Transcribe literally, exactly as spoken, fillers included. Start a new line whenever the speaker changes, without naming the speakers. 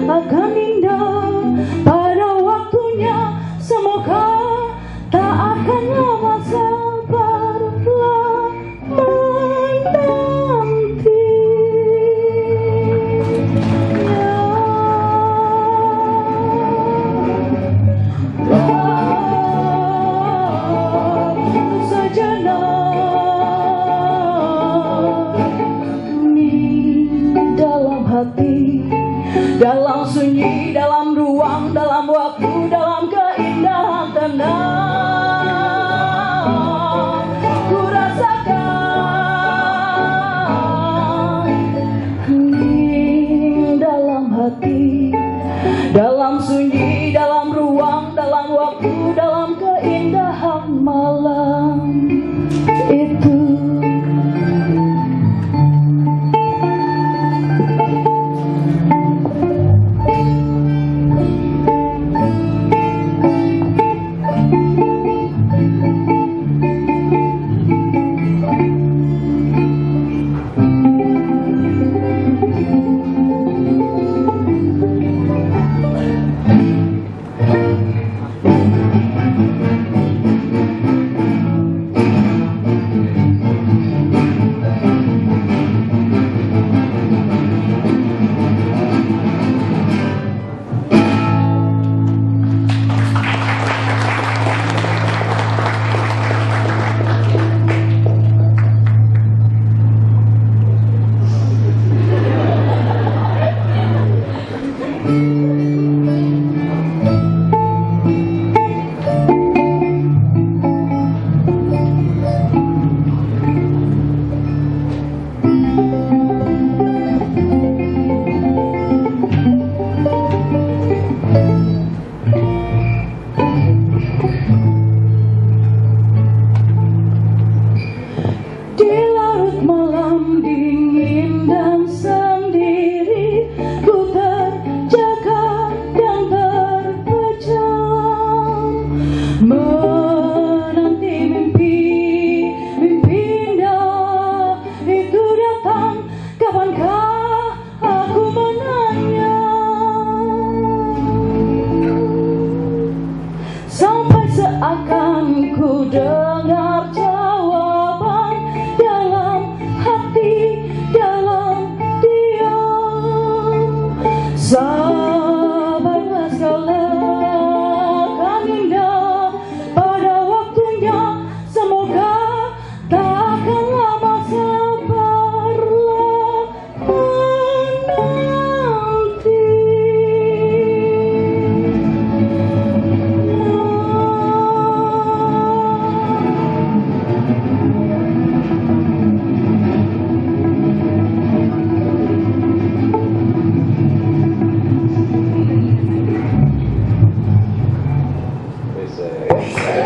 akan indah pada waktunya. Semoga tak akan lama, sabarlah menanti. Dalam sunyi, dalam ruang, dalam waktu, dalam keindahan tenang, ku rasakan hening dalam hati. Dalam sunyi, dalam ruang, dalam waktu, dalam keindahan malam itu. Seakan ku dengar jawaban dalam hati, dalam diam. Sabarlah segala akan indah pada waktunya. Semoga tak akan lama, sabarlah menanti.
They say